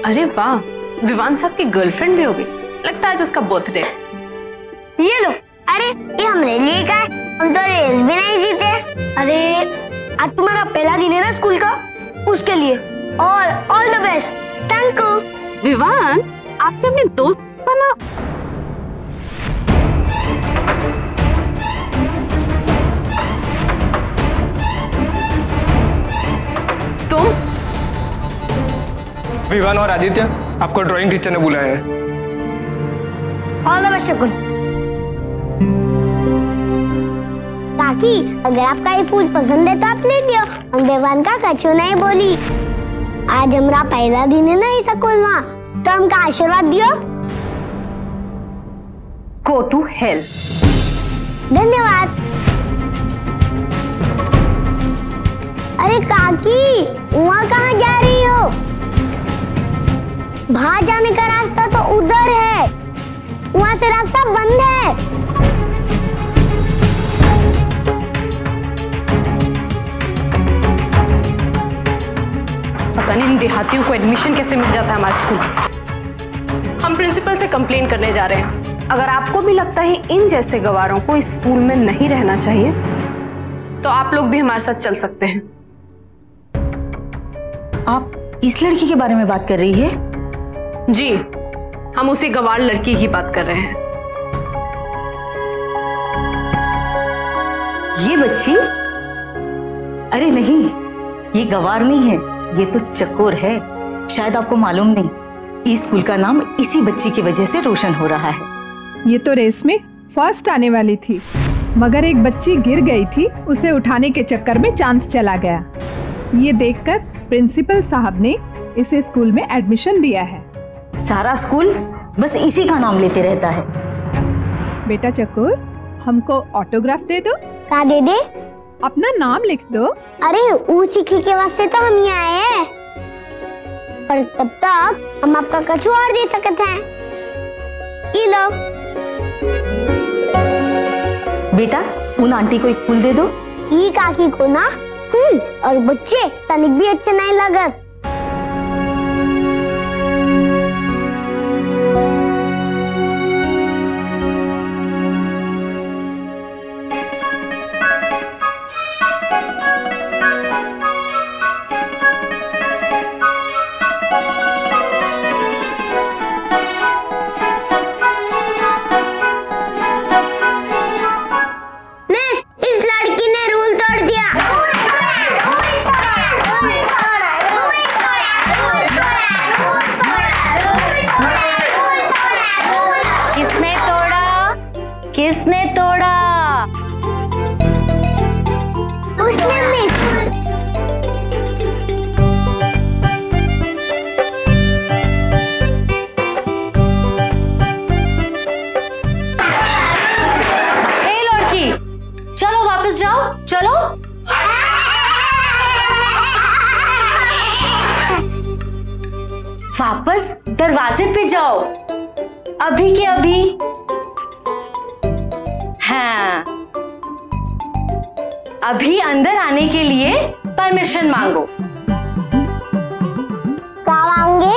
अरे वाह, विवान साहब की गर्लफ्रेंड भी होगी। लगता है आज उसका बर्थडे। ये लो। अरे ये हमने लिए का है, हम तो रेस भी नहीं जीते। अरे आज तुम्हारा पहला दिन है ना स्कूल का, उसके लिए और all the best. Thank you. Vivaan, आपने अपने दोस्त बना। तुम? विवान और आदित्य, आपको ड्राइंग टीचर ने बुलाया है। ऑल द बेस्ट शकुन। काकी, अगर आपका ये फूल पसंद है तो आप ले लियो। हम देवान का कछु नहीं बोली। आज हमारा पहला दिन है ना इस स्कूल में, तो हमका आशीर्वाद दियो। Go to hell. धन्यवाद। अरे काकी, वहाँ कहाँ जा रही हो? बाहर जाने का रास्ता तो उधर है, वहाँ से रास्ता बंद है। पता नहीं इन देहातियों को एडमिशन कैसे मिल जाता है हमारे स्कूल। हम प्रिंसिपल से कंप्लेन करने जा रहे हैं। अगर आपको भी लगता है इन जैसे गवारों को इस स्कूल में नहीं रहना चाहिए, तो आप लोग भी हमारे साथ चल सकते हैं। आप इस लड़की के बारे में बात कर रही है? जी, हम उसी गवार लड़की की बात कर रहे हैं। ये बच्ची? अरे नहीं, ये गवार नहीं है, ये तो चकोर है। शायद आपको मालूम नहीं, इस स्कूल का नाम इसी बच्ची की वजह से रोशन हो रहा है। ये तो रेस में फर्स्ट आने वाली थी, मगर एक बच्ची गिर गई थी, उसे उठाने के चक्कर में चांस चला गया। ये देखकर प्रिंसिपल साहब ने इसे स्कूल में एडमिशन दिया है। सारा स्कूल बस इसी का नाम लेते रहता है। बेटा चकोर, हमको ऑटोग्राफ दे दो। का दे दे? अपना नाम लिख दो। अरे उसी के वास्ते तो हम यहाँ आए हैं, पर तब तक हम आपका कछु और दे सकते हैं। ये लो। बेटा, उन आंटी को एक फूल दे दो। ये काकी को ना फूल और बच्चे तनिक भी अच्छे नहीं लगत। किसने तोड़ा? उसने मिस। ए लड़की, चलो वापस जाओ, चलो। वापस दरवाजे पे जाओ, अभी के अभी। हाँ, अभी अंदर आने के लिए परमिशन मांगो। क्या मांगे?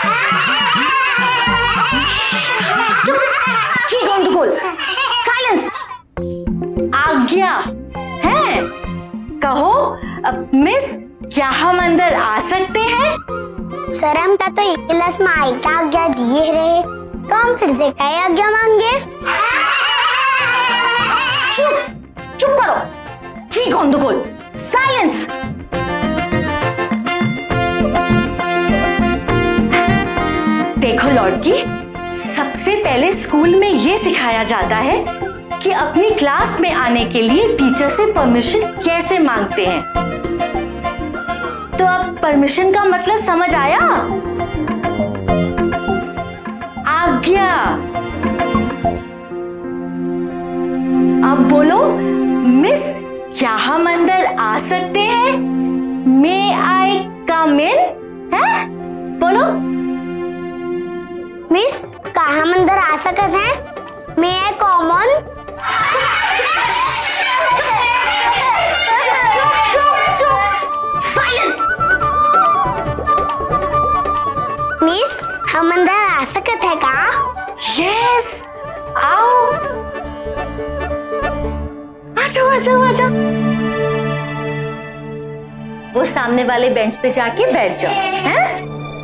ठीक ऑन द कॉल। साइलेंस। आज्ञा है? कहो मिस, क्या हम अंदर आ सकते हैं? सर, हम का तो एक क्लास में आई का आज्ञा दिए रहे, तो हम फिर से क्या आज्ञा मांगे? चुप करो। ठीक ऑन द कॉल। साइलेंस। देखो लड़की, सबसे पहले स्कूल में ये सिखाया जाता है कि अपनी क्लास में आने के लिए टीचर से परमिशन कैसे मांगते हैं। तो अब परमिशन का मतलब समझ आया? आज्ञा। अब बोलो, मिस, क्या हम अंदर आ सकते हैं? मे आई कम इन? है? बोलो। मिस, का हम अंदर आ सकते हैं? May I come in? Silence. Miss, हम अंदर आ सकते हैं का? यस, आओ, आजाओ आजाओ आजाओ। वो सामने वाले बेंच पे जाके बैठ जाओ, हैं?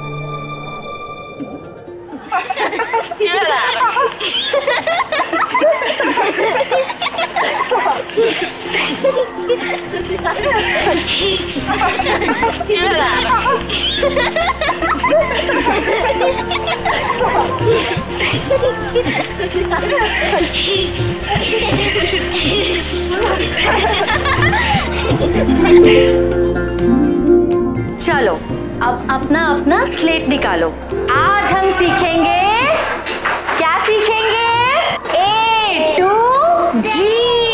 चलो अब अपना अपना स्लेट निकालो। आज हम सीखेंगे, क्या सीखेंगे? A to G।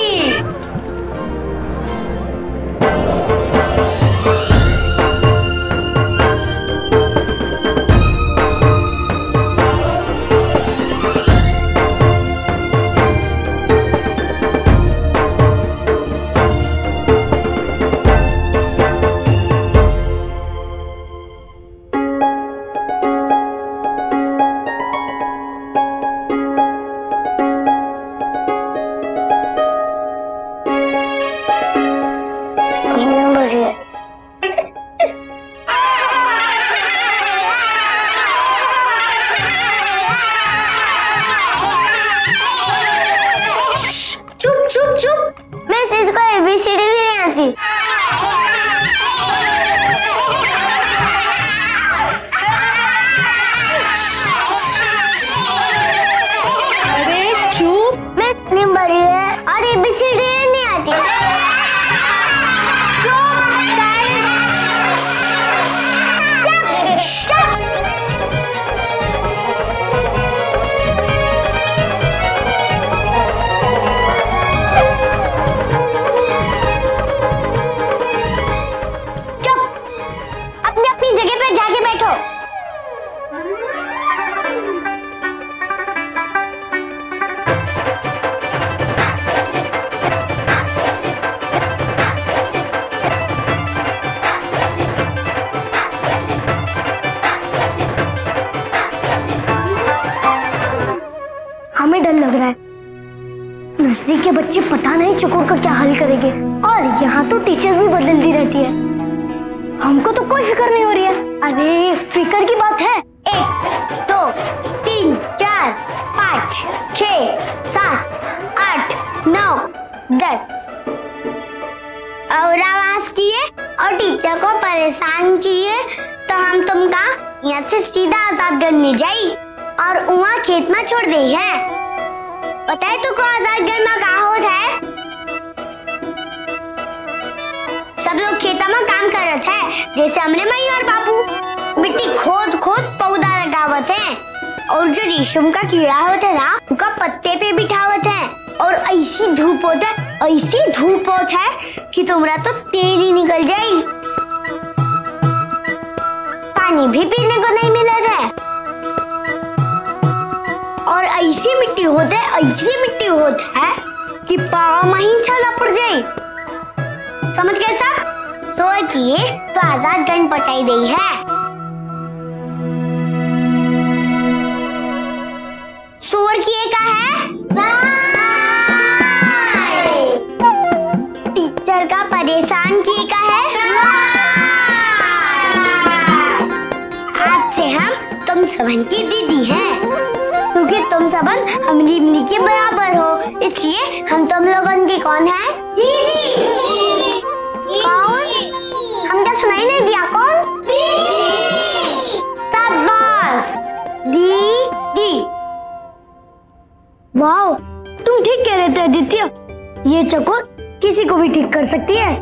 चुप चुप चुप, मिस इसको ABCD भी नहीं आती। अरे चुप, मिस नहीं बड़ी है और ABCD नहीं आती। अपनी जगह पे जाके बैठो। हमें डर लग रहा है, नर्सरी के बच्चे पता नहीं चकोर का क्या हल करेंगे, और यहाँ तो टीचर्स भी बदलती रहती है। हमको तो कोई फिक्र नहीं हो रही है। अरे फिक्र की बात है। 1 2 3 4 5 6 7 8 9 10 और आवाज किए और टीचर को परेशान किए तो हम तुमका यहाँ से सीधा आजादगंज ले जाई और वहाँ खेत में छोड़ दे है। पता है तुमको आजादगंज में कहाँ होता है? सब लोग खेता में काम करत है, जैसे हमरे मई और बापू मिट्टी खोद खोद पौधा लगावत है, और जो रेशम का कीड़ा होता है ना उनका पत्ते पे बिठावत है, और ऐसी धूप होता है, ऐसी धूप होता है कि तुम्हारा तो तेल ही निकल जाए। पानी भी पीने को नहीं मिलता है, और ऐसी मिट्टी होता है, ऐसी मिट्टी होता है कि पाँव में ही छाला पड़ जाए। समझ गए सब? शोर किए तो आजादगंज पहुंचाई गई है। शोर किए का है टीचर का परेशान किए का है। आज से हम तुम सबन की दीदी हैं, क्योंकि तुम सबन हमारी इमली के बराबर हो, इसलिए हम तुम लोगों की कौन है? कौन? हम क्या सुनाई नहीं दिया? कौन? शाबाश, दीदी। वाह, तुम ठीक कह रहे थे आदित्य, ये चकोर किसी को भी ठीक कर सकती है।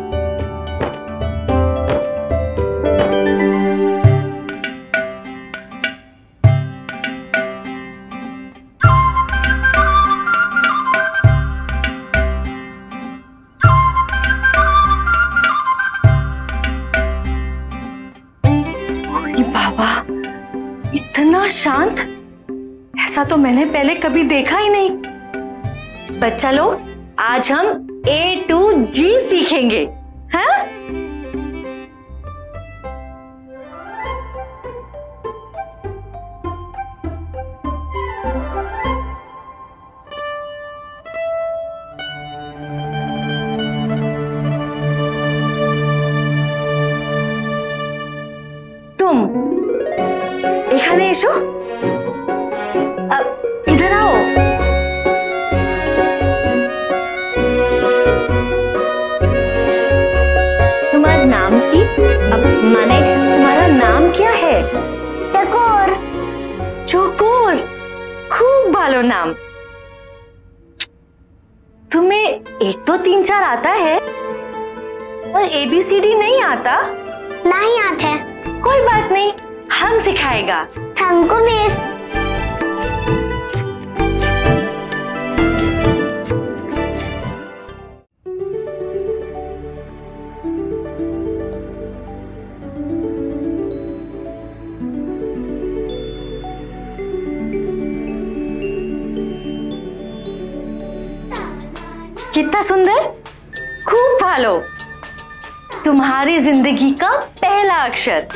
बाबा, इतना शांत, ऐसा तो मैंने पहले कभी देखा ही नहीं। बच्चा लोग, आज हम A to G सीखेंगे, हैं? तुम এখানে এসো, इधर आओ। तुम्हारा नाम की माने तुम्हारा नाम क्या है? चकोर। चकोर, खूब भालो नाम। तुम्हें 1 2 3 4 आता है और ABCD नहीं आता? नहीं आते। कोई बात नहीं, हम सिखाएगा। हमको मिस। कितना सुंदर, खूब भालो। तुम्हारी जिंदगी का पहला अक्षर।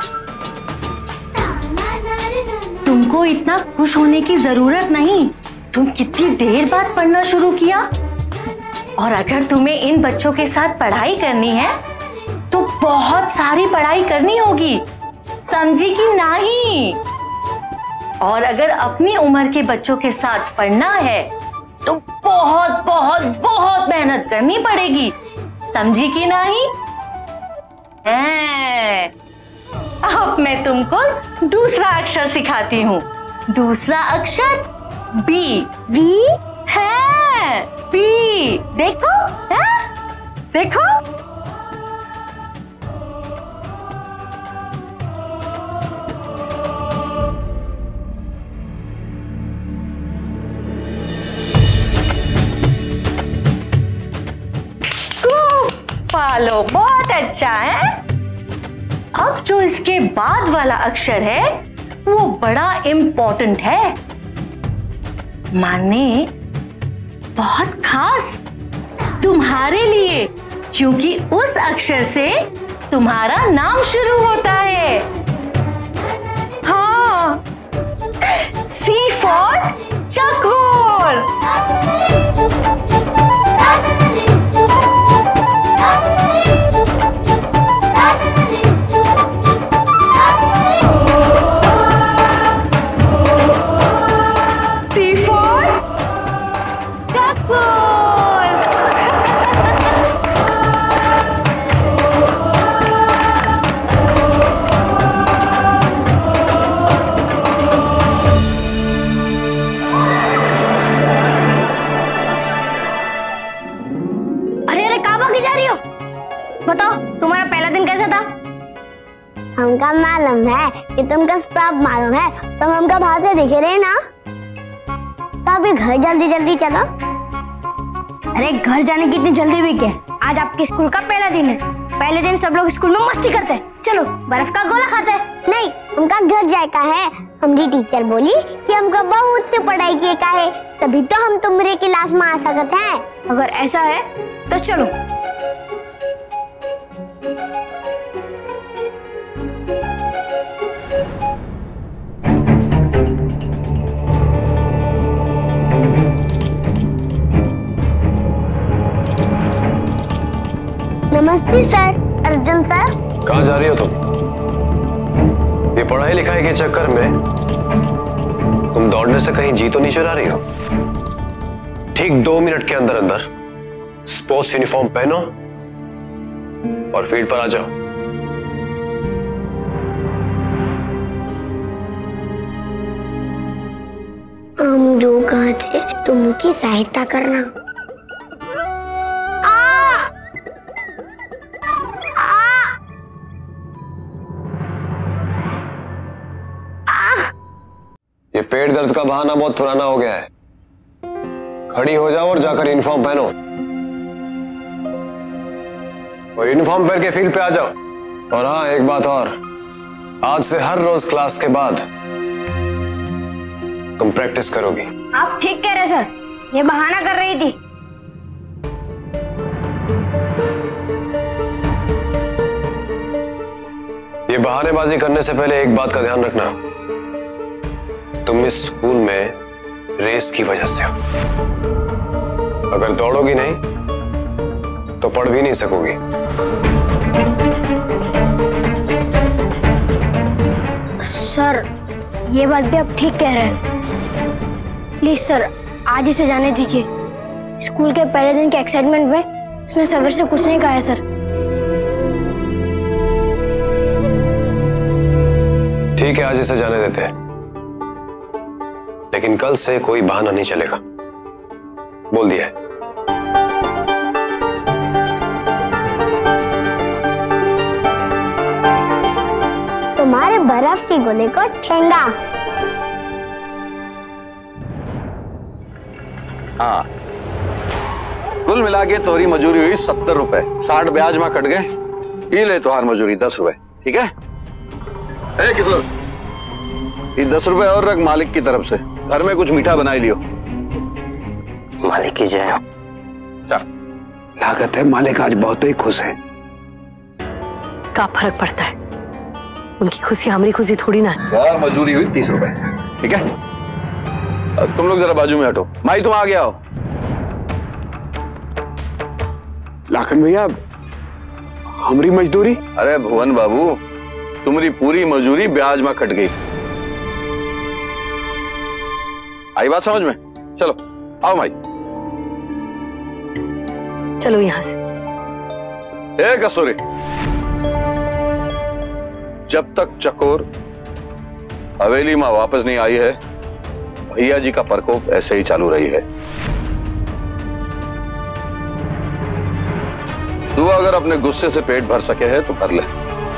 तुमको इतना खुश होने की जरूरत नहीं। तुम कितनी देर बाद पढ़ना शुरू किया, और अगर तुम्हें इन बच्चों के साथ पढ़ाई करनी है तो बहुत सारी पढ़ाई करनी होगी, समझी कि नहीं? और अगर अपनी उम्र के बच्चों के साथ पढ़ना है तो बहुत बहुत बहुत मेहनत करनी पड़ेगी, समझी कि नहीं? अब मैं तुमको दूसरा अक्षर सिखाती हूँ। दूसरा अक्षर बी। बी है, बी। देखो है? देखो, पालो, बहुत अच्छा है। अब जो इसके बाद वाला अक्षर है वो बड़ा इम्पोर्टेंट है, माने बहुत खास तुम्हारे लिए, क्योंकि उस अक्षर से तुम्हारा नाम शुरू होता है। हाँ, C for चकोर। बताओ तुम्हारा पहला दिन कैसा था? हमका मालूम है कि तुमको सब मालूम है, तुम हमका बाहर से देखे रहे ना। तो अभी घर जल्दी जल्दी चलो। अरे घर जाने की इतनी जल्दी भी क्या? आज आपके स्कूल का पहला दिन है। पहले दिन सब लोग स्कूल में मस्ती करते हैं, चलो बर्फ का गोला खाते हैं। नहीं, हमका घर जाएगा है। हमारी टीचर बोली कि हमको बहुत से पढ़ाई किए का है, तभी तो हम तुम्हारे क्लास में आ सकते हैं। अगर ऐसा है तो चलो। नमस्ते सर, अर्जुन सर। कहाँ जा रही हो तुम? ये पढ़ाई लिखाई के चक्कर में तुम दौड़ने से कहीं जी तो नहीं चुरा रही हो? ठीक 2 मिनट के अंदर अंदर स्पोर्ट्स यूनिफॉर्म पहनो और फील्ड पर आ जाओ। हम जो कहते तुम उनकी सहायता करना। ये पेट दर्द का बहाना बहुत पुराना हो गया है। खड़ी हो जाओ और जाकर यूनिफॉर्म पहनो और यूनिफॉर्म पहन के फील्ड पे आ जाओ। और हाँ, एक बात और, आज से हर रोज क्लास के बाद तुम प्रैक्टिस करोगी। आप ठीक कह रहे सर, ये बहाना कर रही थी। ये बहानेबाजी करने से पहले एक बात का ध्यान रखना, तुम इस स्कूल में रेस की वजह से हो। अगर दौड़ोगी नहीं तो पढ़ भी नहीं सकोगी। सर ये बात भी आप ठीक कह रहे हैं। प्लीज सर आज इसे जाने दीजिए। स्कूल के पहले दिन के एक्साइटमेंट में उसने सबर से कुछ नहीं कहा है सर। ठीक है, आज इसे जाने देते हैं, लेकिन कल से कोई बहाना नहीं चलेगा, बोल दिया है। तुम्हारे बर्फ की गोले को ठेंगा। हाँ, कुल मिला के तोरी मजूरी हुई 70 रुपए, 60 ब्याज में कट गए। ये ले तुहार मजूरी 10 रुपए, ठीक है? ए किशोर, ये 10 रुपए और रख मालिक की तरफ से, घर में कुछ मीठा बनाई लियो। मालिक की जय हो। लागत है मालिक आज बहुत ही खुश है। क्या फर्क पड़ता है, उनकी खुशी हमारी खुशी थोड़ी ना है। यार मजूरी हुई 30 रुपए, ठीक है? अब तुम लोग जरा बाजू में हटो। माई तुम आ गया हो। लाखन भैया हमारी मजदूरी। अरे भुवन बाबू, तुम्हारी पूरी मजूरी ब्याज में कट गई। आई बात समझ में? चलो आओ माई। चलो यहां से। ए कस्तूरी, जब तक चकोर हवेली में वापस नहीं आई है, भैया जी का प्रकोप ऐसे ही चालू रही है। तू अगर अपने गुस्से से पेट भर सके है तो कर ले।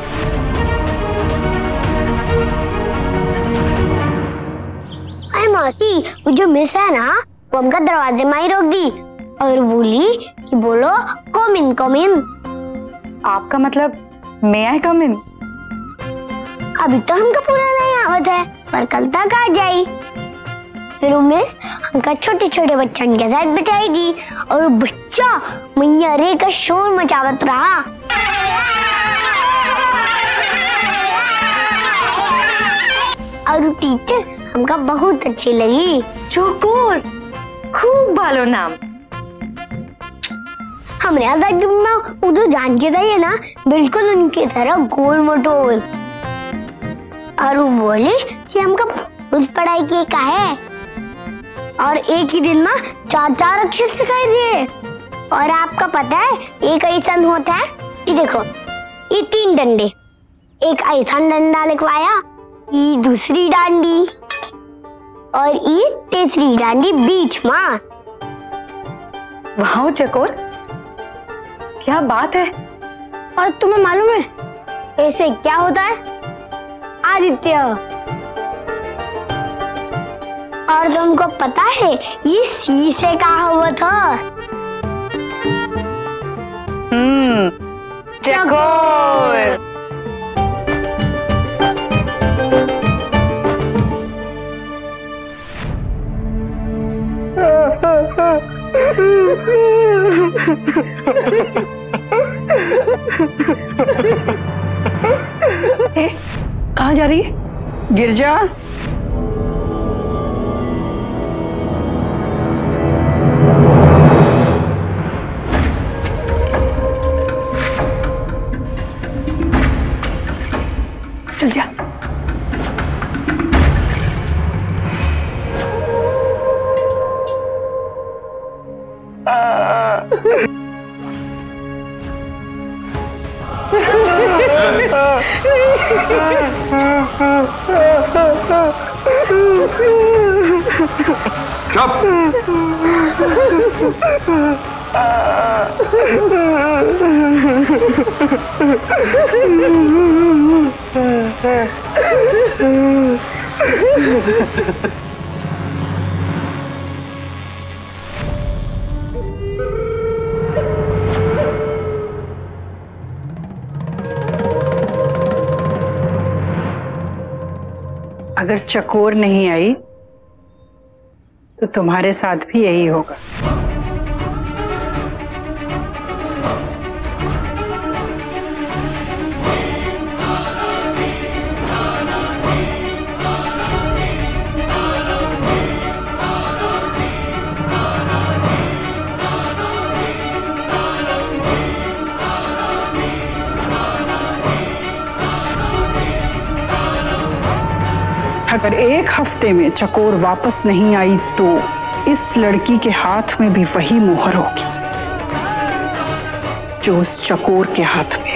अरे मौसी, वो जो मिस है ना, वो हमका दरवाजे में ही रोक दी और बोली कि बोलो कम इन कम इन। आपका मतलब मैं आई कम इन? अभी तो हमका पूरा नहीं आवत है, पर कल तक आ जाई। फिर वो मिस हमका छोटे छोटे बच्चन के साथ बिठाएगी और वो बच्चा मैया रे का शोर मचावत रहा। और वो टीचर हमका बहुत अच्छी लगी। चकोर, खूब बालो नाम। हमने आजाद वो तो जान के था ये ना, बिल्कुल उनकी तरह गोल मटोल। और वो बोली कि हमका बहुत पढ़ाई की का है और एक ही दिन में 4 अक्षर सिखाई दिए। और आपका पता है एक ऐसा होता है, ये देखो, ये 3 डंडे, एक ऐसा डंडा लिखवाया, ये दूसरी डांडी और ये तीसरी डांडी बीच में। वाह चकोर, क्या बात है। और तुम्हें मालूम है ऐसे क्या होता है? आदित्य। और तुमको पता है ये सी से कहा हुआ था? चकोर। कहाँ जा रही है? गिर जा। चल जा। अगर चकोर नहीं आई तो तुम्हारे साथ भी यही होगा। अगर एक हफ्ते में चकोर वापस नहीं आई तो इस लड़की के हाथ में भी वही मोहर होगी जो उस चकोर के हाथ में।